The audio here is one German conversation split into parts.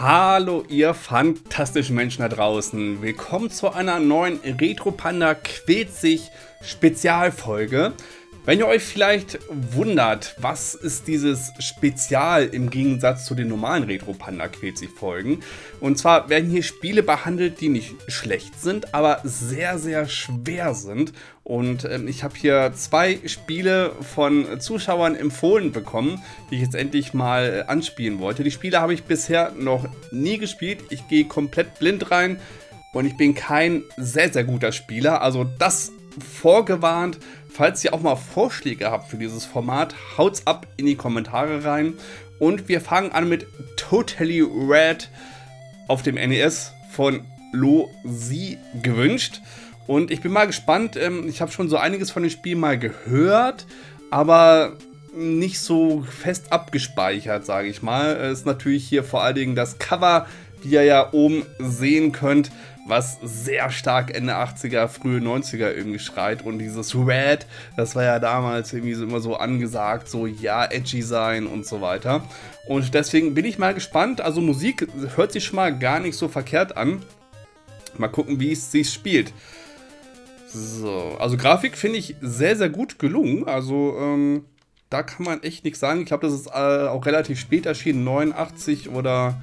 Hallo ihr fantastischen Menschen da draußen, willkommen zu einer neuen Retro Panda quält sich Spezialfolge. Wenn ihr euch vielleicht wundert, was ist dieses Spezial im Gegensatz zu den normalen Retro Panda quält sich Folgen. Und zwar werden hier Spiele behandelt, die nicht schlecht sind, aber sehr, sehr schwer sind. Und ich habe hier zwei Spiele von Zuschauern empfohlen bekommen, die ich jetzt endlich mal anspielen wollte. Die Spiele habe ich bisher noch nie gespielt. Ich gehe komplett blind rein und ich bin kein sehr, sehr guter Spieler. Also das vorgewarnt. Falls ihr auch mal Vorschläge habt für dieses Format, haut's ab in die Kommentare rein. Und wir fangen an mit Totally Red auf dem NES von Losi gewünscht. Und ich bin mal gespannt, ich habe schon so einiges von dem Spiel mal gehört, aber nicht so fest abgespeichert, sage ich mal. Es ist natürlich hier vor allen Dingen das Cover, wie ihr ja oben sehen könnt, was sehr stark Ende 80er, frühe 90er irgendwie schreit. Und dieses Red, das war ja damals irgendwie so immer so angesagt, so ja, edgy sein und so weiter. Und deswegen bin ich mal gespannt. Also Musik hört sich schon mal gar nicht so verkehrt an. Mal gucken, wie es sich spielt. So, also Grafik finde ich sehr, sehr gut gelungen. Also da kann man echt nichts sagen. Ich glaube, das ist auch relativ spät erschienen, 89 oder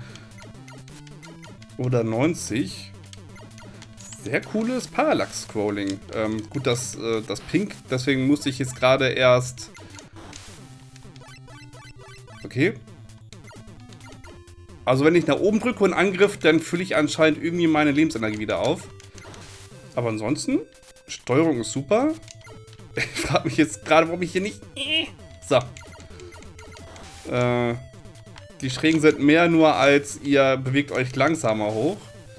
90. Sehr cooles Parallax-Scrolling. Gut, das Pink, deswegen musste ich jetzt gerade erst... Okay. Also wenn ich nach oben drücke und Angriff, dann fülle ich anscheinend irgendwie meine Lebensenergie wieder auf. Aber ansonsten, Steuerung ist super. Ich frage mich jetzt gerade, warum ich hier nicht... So. Die Schrägen sind mehr nur, als ihr bewegt euch langsamer hoch.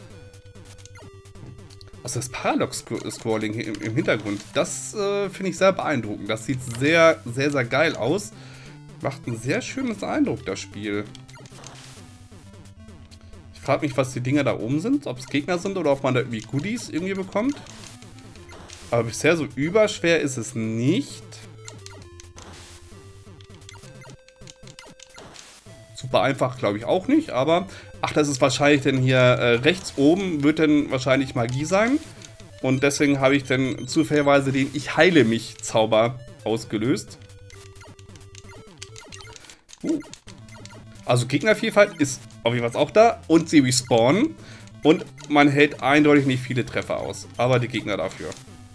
Also das Parallax-Scrolling im Hintergrund, das finde ich sehr beeindruckend. Das sieht sehr, sehr, sehr geil aus. Macht einen sehr schönen Eindruck, das Spiel. Ich frage mich, was die Dinger da oben sind. Ob es Gegner sind oder ob man da irgendwie Goodies irgendwie bekommt. Aber bisher so überschwer ist es nicht. Super einfach, glaube ich, auch nicht, aber... Ach, das ist wahrscheinlich dann hier rechts oben, wird dann wahrscheinlich Magie sein. Und deswegen habe ich dann zufälligerweise den Ich heile mich Zauber ausgelöst. Also Gegnervielfalt ist auf jeden Fall auch da. Und sie respawnen. Und man hält eindeutig nicht viele Treffer aus. Aber die Gegner dafür.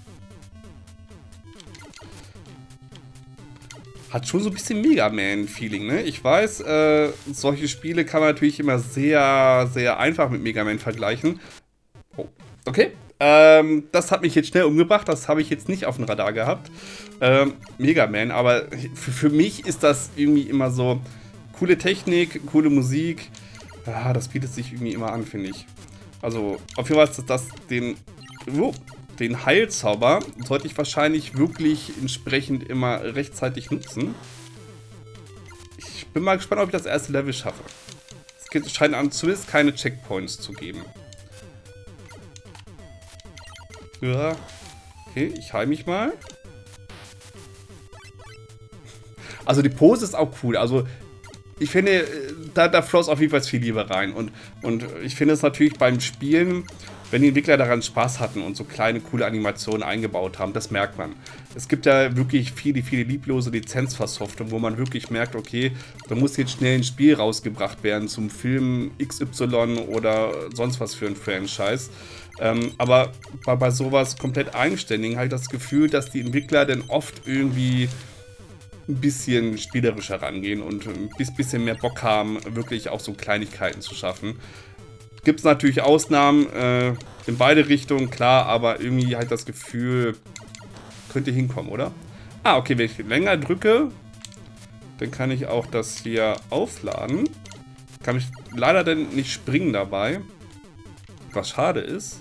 Hat schon so ein bisschen Mega Man-Feeling, ne? Ich weiß, solche Spiele kann man natürlich immer sehr, sehr einfach mit Mega Man vergleichen. Oh, okay. Das hat mich jetzt schnell umgebracht. Das habe ich jetzt nicht auf dem Radar gehabt. Mega Man, aber für mich ist das irgendwie immer so coole Technik, coole Musik. Ja, das bietet sich irgendwie immer an, finde ich. Also, auf jeden Fall ist das den Heilzauber sollte ich wahrscheinlich wirklich entsprechend immer rechtzeitig nutzen. Ich bin mal gespannt, ob ich das erste Level schaffe. Es scheint an zumindest keine Checkpoints zu geben. Ja. Okay, ich heile mich mal. Also die Pose ist auch cool. Also ich finde, da floss auf jeden Fall viel Liebe rein. Und ich finde es natürlich beim Spielen, wenn die Entwickler daran Spaß hatten und so kleine, coole Animationen eingebaut haben, das merkt man. Es gibt ja wirklich viele, viele lieblose Lizenzversoftung, wo man wirklich merkt, okay, da muss jetzt schnell ein Spiel rausgebracht werden zum Film XY oder sonst was für ein Franchise. Aber bei sowas komplett Eigenständigen habe ich das Gefühl, dass die Entwickler dann oft irgendwie ein bisschen spielerischer rangehen und ein bisschen mehr Bock haben, wirklich auch so Kleinigkeiten zu schaffen. Gibt es natürlich Ausnahmen in beide Richtungen, klar, aber irgendwie halt das Gefühl, könnte hinkommen, oder? Ah, okay, wenn ich länger drücke, dann kann ich auch das hier aufladen. Kann ich leider dann nicht springen dabei, was schade ist.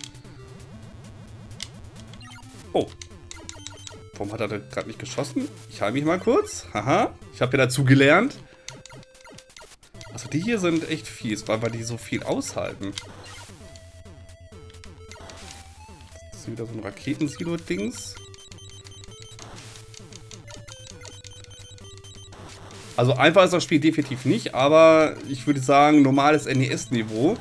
Oh. Warum hat er gerade nicht geschossen? Ich halte mich mal kurz. Haha, ich habe ja dazu gelernt. Also die hier sind echt fies, weil die so viel aushalten. Das ist wieder so ein Raketensilo-Dings. Also einfach ist das Spiel definitiv nicht, aber ich würde sagen, normales NES-Niveau.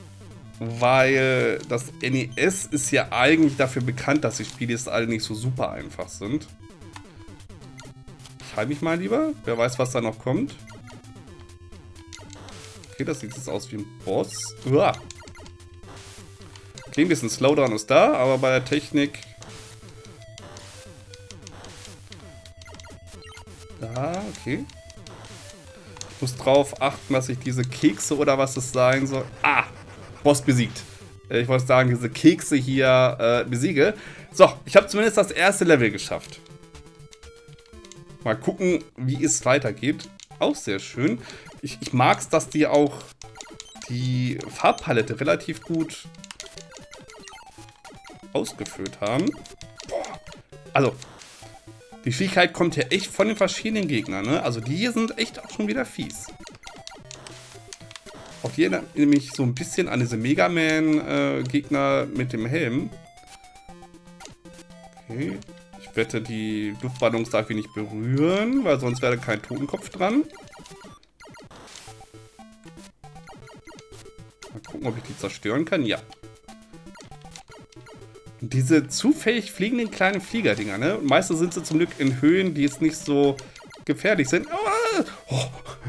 Weil das NES ist ja eigentlich dafür bekannt, dass die Spiele jetzt alle nicht so super einfach sind. Ich halte mich mal lieber. Wer weiß, was da noch kommt. Okay, das sieht jetzt aus wie ein Boss. Uah. Klingt ein bisschen slow dran ist da, aber bei der Technik... Da, okay. Ich muss drauf achten, dass ich diese Kekse oder was es sein soll... Ah! Boss besiegt. Ich wollte sagen, diese Kekse hier besiege. So, ich habe zumindest das erste Level geschafft. Mal gucken, wie es weitergeht. Auch sehr schön. Ich mag es, dass die auch die Farbpalette relativ gut ausgeführt haben. Boah. Also, die Schwierigkeit kommt ja echt von den verschiedenen Gegnern, ne? Also die hier sind echt auch schon wieder fies. Auch hier erinnert mich so ein bisschen an diese Mega Man-Gegner mit dem Helm. Okay. Ich wette, die Luftballons darf ich nicht berühren, weil sonst wäre kein Totenkopf dran. Mal gucken, ob ich die zerstören kann. Ja. Und diese zufällig fliegenden kleinen Fliegerdinger, ne? Meistens sind sie zum Glück in Höhen, die jetzt nicht so gefährlich sind. Oh.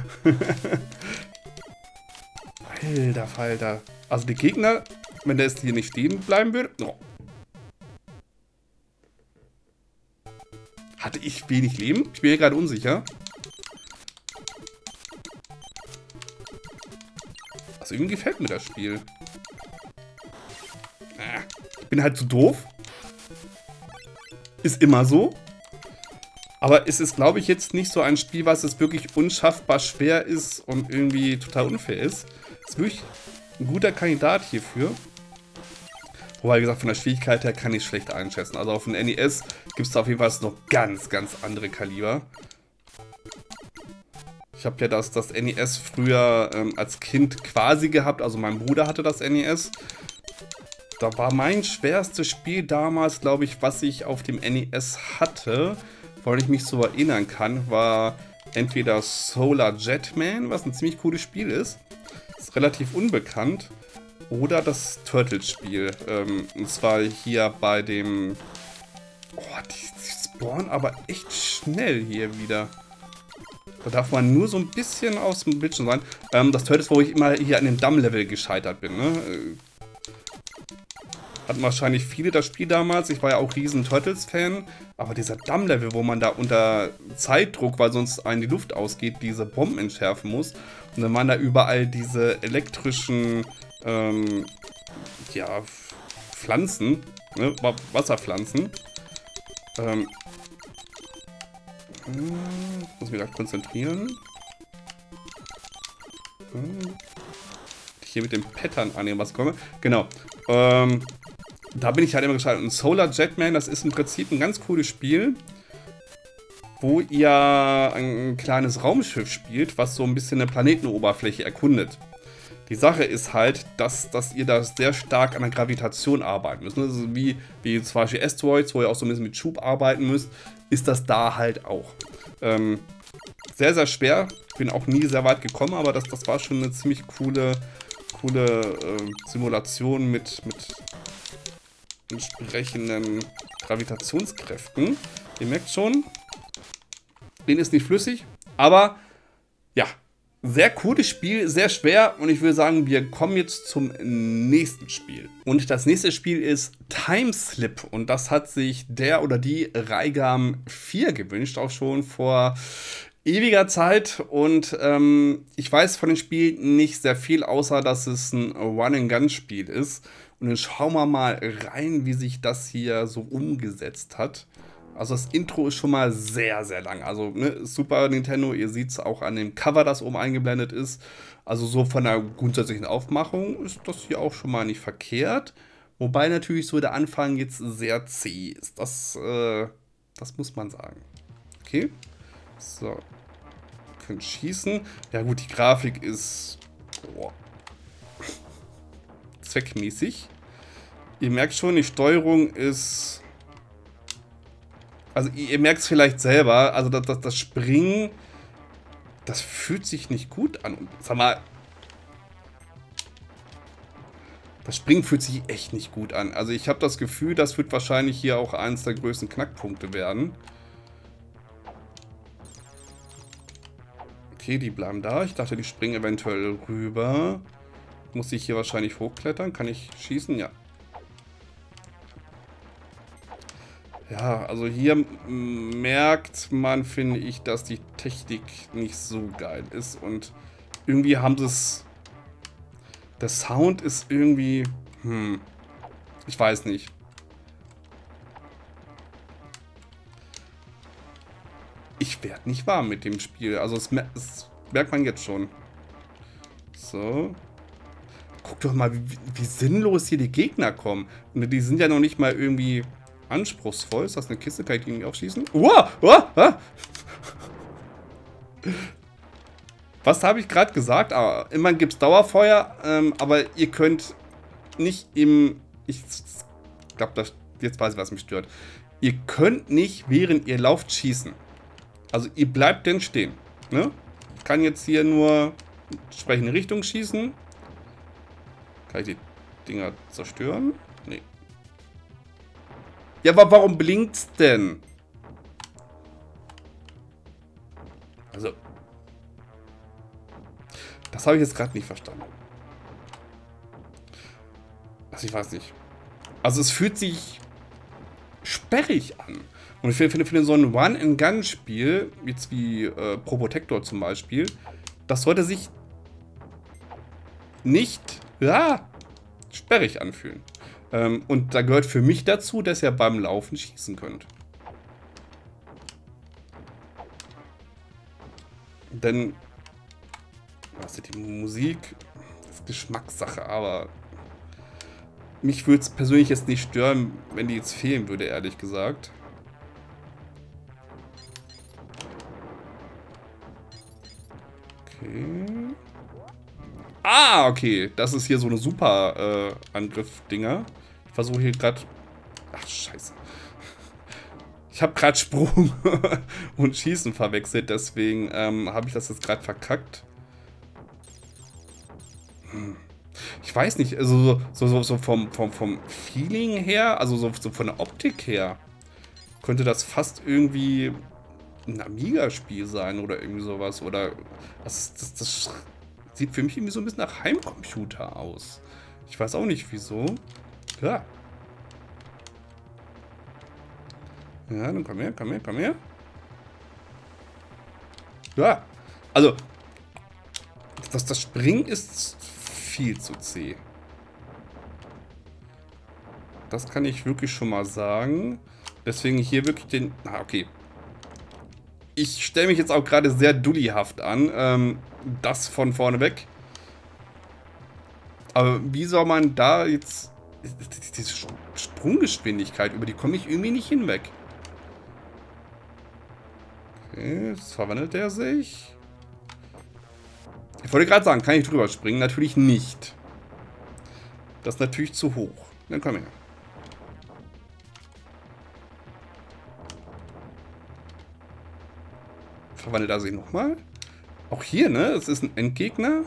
Alter Falter. Also die Gegner, wenn der jetzt hier nicht stehen bleiben würde... Oh. Hatte ich wenig Leben? Ich bin hier gerade unsicher. Also irgendwie gefällt mir das Spiel. Ich bin halt zu doof. Ist immer so. Aber es ist, glaube ich, jetzt nicht so ein Spiel, was es wirklich unschaffbar schwer ist und irgendwie total unfair ist. Ist wirklich ein guter Kandidat hierfür. Wobei, wie gesagt, von der Schwierigkeit her kann ich es schlecht einschätzen. Also auf dem NES gibt es da auf jeden Fall noch ganz, ganz andere Kaliber. Ich habe ja das NES früher als Kind quasi gehabt. Also mein Bruder hatte das NES. Da war mein schwerstes Spiel damals, glaube ich, was ich auf dem NES hatte, weil ich mich so erinnern kann, war entweder Solar Jetman, was ein ziemlich cooles Spiel ist. Ist relativ unbekannt. Oder das Turtles-Spiel. Und zwar hier bei dem... Oh, die spawnen aber echt schnell hier wieder. Da darf man nur so ein bisschen aus dem Bildschirm sein. Das Turtles, wo ich immer hier an dem Damm-Level gescheitert bin. Ne? Hatten wahrscheinlich viele das Spiel damals. Ich war ja auch riesen Turtles-Fan. Aber dieser Damm-Level, wo man da unter Zeitdruck, weil sonst einem die Luft ausgeht, diese Bomben entschärfen muss. Und dann waren da überall diese elektrischen... ja, Pflanzen, ne? Wasserpflanzen. Muss mich da konzentrieren. Hier mit dem Pattern annehmen, was komme. Genau. Da bin ich halt immer gestartet. Und Solar Jetman, das ist im Prinzip ein ganz cooles Spiel, wo ihr ein kleines Raumschiff spielt, was so ein bisschen eine Planetenoberfläche erkundet. Die Sache ist halt, dass ihr da sehr stark an der Gravitation arbeiten müsst. Also wie zum Beispiel Asteroids, wo ihr auch so ein bisschen mit Schub arbeiten müsst, ist das da halt auch. Sehr, sehr schwer. Bin auch nie sehr weit gekommen, aber das war schon eine ziemlich coole Simulation mit entsprechenden Gravitationskräften. Ihr merkt schon, den ist nicht flüssig, aber ja. Sehr cooles Spiel, sehr schwer und ich würde sagen, wir kommen jetzt zum nächsten Spiel. Und das nächste Spiel ist Timeslip und das hat sich der oder die Raigam 4 gewünscht, auch schon vor ewiger Zeit und ich weiß von dem Spiel nicht sehr viel, außer dass es ein Run-and-Gun-Spiel ist. Und dann schauen wir mal rein, wie sich das hier so umgesetzt hat. Also das Intro ist schon mal sehr, sehr lang. Also ne, Super Nintendo, ihr seht es auch an dem Cover, das oben eingeblendet ist. Also so von der grundsätzlichen Aufmachung ist das hier auch schon mal nicht verkehrt. Wobei natürlich so der Anfang jetzt sehr zäh ist. Das muss man sagen. Okay. So. Wir können schießen. Ja gut, die Grafik ist zweckmäßig. Ihr merkt schon, die Steuerung ist... Also ihr merkt es vielleicht selber, also das Springen Das fühlt sich nicht gut an. Und sag mal, das Springen fühlt sich echt nicht gut an. Also ich habe das Gefühl, das wird wahrscheinlich hier auch eins der größten Knackpunkte werden. Okay, die bleiben da. Ich dachte, die springen eventuell rüber. Muss ich hier wahrscheinlich hochklettern? Kann ich schießen? Ja. Ja, also hier merkt man, finde ich, dass die Technik nicht so geil ist. Und irgendwie haben sie es... Der Sound ist irgendwie... ich weiß nicht. Ich werde nicht warm mit dem Spiel. Also das merkt man jetzt schon. So. Guck doch mal, wie sinnlos hier die Gegner kommen. Und die sind ja noch nicht mal irgendwie anspruchsvoll. Ist das eine Kiste? Kann ich die nicht aufschießen? Was habe ich gerade gesagt? Aber immerhin gibt es Dauerfeuer, aber ihr könnt nicht im... Ich glaube, jetzt weiß ich, was mich stört. Ihr könnt nicht, während ihr lauft, schießen. Also ihr bleibt denn stehen. Ne? Ich kann jetzt hier nur entsprechende Richtung schießen. Kann ich die Dinger zerstören? Nee. Ja, aber warum blinkt's denn? Also... Das habe ich jetzt gerade nicht verstanden. Also ich weiß nicht. Also es fühlt sich sperrig an. Und ich finde so ein Run-and-Gun-Spiel, jetzt wie Probotector zum Beispiel, das sollte sich nicht sperrig anfühlen. Und da gehört für mich dazu, dass ihr beim Laufen schießen könnt. Denn also die Musik ist Geschmackssache, aber mich würde es persönlich jetzt nicht stören, wenn die jetzt fehlen würde, ehrlich gesagt. Okay. Ah, okay. Das ist hier so eine super Angriff-Dinger. Ich versuche hier gerade... Ach, scheiße. Ich habe gerade Sprung und Schießen verwechselt, deswegen habe ich das jetzt gerade verkackt. Ich weiß nicht, also so vom Feeling her, also so von der Optik her, könnte das fast irgendwie ein Amiga-Spiel sein oder irgendwie sowas. Oder das sieht für mich irgendwie so ein bisschen nach Heimcomputer aus. Ich weiß auch nicht wieso. Ja. Ja, dann komm her, komm her, komm her. Ja. Also, das Springen ist viel zu zäh. Das kann ich wirklich schon mal sagen. Deswegen hier wirklich den... Ah, okay. Ich stelle mich jetzt auch gerade sehr dullihaft an. Das von vorne weg. Aber wie soll man da jetzt... Diese Sprunggeschwindigkeit, über die komme ich irgendwie nicht hinweg. Okay, jetzt verwandelt er sich. Ich wollte gerade sagen, kann ich drüber springen? Natürlich nicht. Das ist natürlich zu hoch. Dann komm her. Verwandelt er sich nochmal? Auch hier, ne? Es ist ein Endgegner.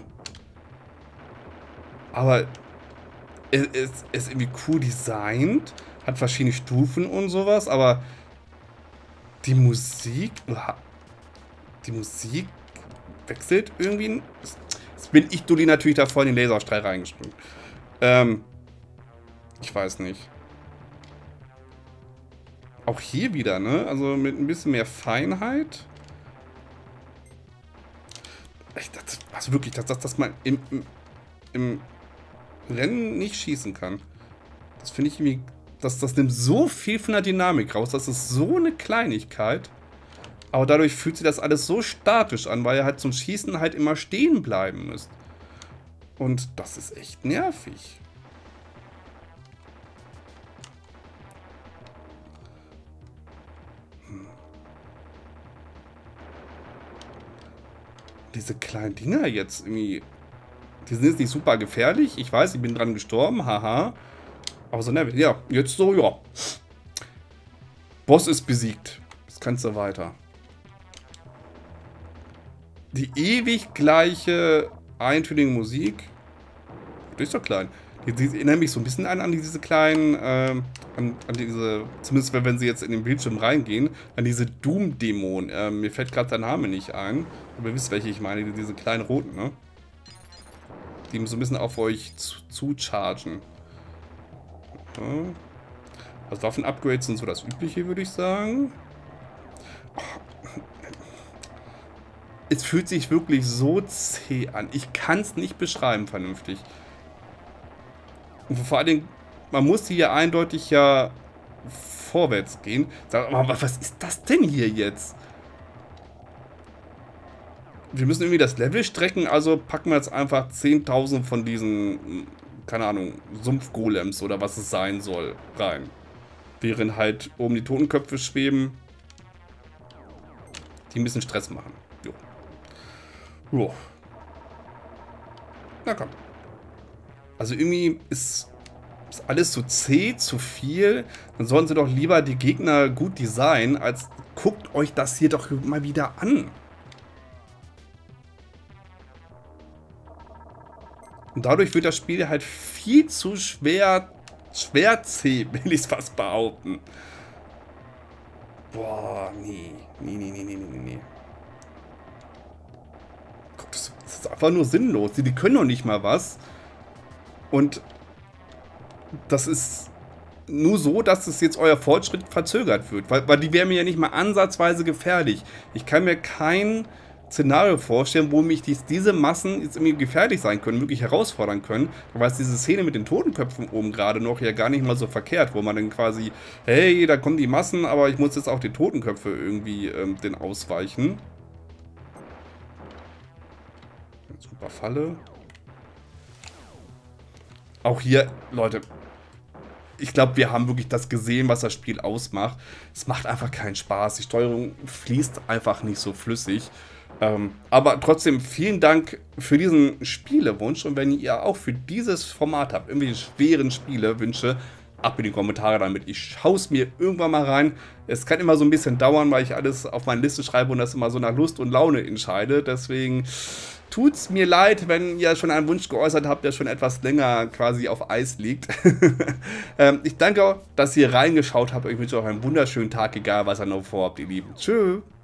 Aber es ist irgendwie cool designt. Hat verschiedene Stufen und sowas. Aber die Musik... Die Musik wechselt irgendwie... Jetzt bin ich Dulli natürlich da voll in den Laserstrahl reingesprungen. Ich weiß nicht. Auch hier wieder, ne? Also mit ein bisschen mehr Feinheit. Also wirklich, dass man im Rennen nicht schießen kann. Das finde ich irgendwie... Das nimmt so viel von der Dynamik raus. Das ist so eine Kleinigkeit. Aber dadurch fühlt sich das alles so statisch an, weil ihr halt zum Schießen halt immer stehen bleiben müsst. Und das ist echt nervig. Diese kleinen Dinger jetzt irgendwie... Die sind jetzt nicht super gefährlich. Ich weiß, ich bin dran gestorben. Haha. Aber so nervig. Ja, jetzt so, ja. Boss ist besiegt. Jetzt kannst du weiter. die ewig gleiche eintönige Musik. Die ist doch klein. Die erinnert mich so ein bisschen an diese kleinen, an diese, zumindest wenn sie jetzt in den Bildschirm reingehen, an diese Doom-Dämonen. Mir fällt gerade der Name nicht ein. Aber ihr wisst, welche ich meine, diese kleinen roten, ne? Die so ein bisschen auf euch zuchargen. Ja. Also Waffen-Upgrades sind so das Übliche, würde ich sagen. Es fühlt sich wirklich so zäh an. Ich kann es nicht beschreiben vernünftig. Und vor allen Dingen, man muss hier eindeutig ja vorwärts gehen. Sag mal, was ist das denn hier jetzt? Wir müssen irgendwie das Level strecken, also packen wir jetzt einfach 10.000 von diesen, keine Ahnung, Sumpfgolems oder was es sein soll, rein. Während halt oben die Totenköpfe schweben, die ein bisschen Stress machen. Jo. Jo. Na komm. Also irgendwie ist alles so zäh, zu viel. Dann sollen sie doch lieber die Gegner gut designen, als guckt euch das hier doch mal wieder an. Und dadurch wird das Spiel halt viel zu schwer zäh, will ich es fast behaupten. Boah, nee. Nee. Guck, das ist einfach nur sinnlos. Die können doch nicht mal was. Und das ist nur so, dass es jetzt euer Fortschritt verzögert wird. Weil die wären mir ja nicht mal ansatzweise gefährlich. Ich kann mir kein Szenario vorstellen, wo mich diese Massen jetzt irgendwie gefährlich sein können, wirklich herausfordern können. Aber ist diese Szene mit den Totenköpfen oben gerade noch ja gar nicht mal so verkehrt, wo man dann quasi, hey, da kommen die Massen, aber ich muss jetzt auch die Totenköpfe irgendwie den ausweichen. Super Falle. Auch hier, Leute, ich glaube, wir haben wirklich das gesehen, was das Spiel ausmacht. Es macht einfach keinen Spaß. Die Steuerung fließt einfach nicht so flüssig. Aber trotzdem vielen Dank für diesen Spielewunsch. Und wenn ihr auch für dieses Format habt, irgendwelche schweren Spielewünsche, ab in die Kommentare damit. Ich schaue es mir irgendwann mal rein. Es kann immer so ein bisschen dauern, weil ich alles auf meine Liste schreibe und das immer so nach Lust und Laune entscheide. Deswegen tut's mir leid, wenn ihr schon einen Wunsch geäußert habt, der schon etwas länger quasi auf Eis liegt. Ich danke, dass ihr reingeschaut habt. Ich wünsche euch einen wunderschönen Tag, egal was ihr noch vorhabt, ihr Lieben. Tschüss.